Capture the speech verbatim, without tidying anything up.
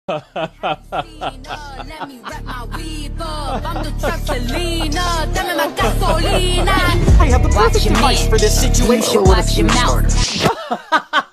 Let me wrap my weave up. I'm the truck Selena. Dame más gasolina. I have the perfect device for this situation. Watch your mouth.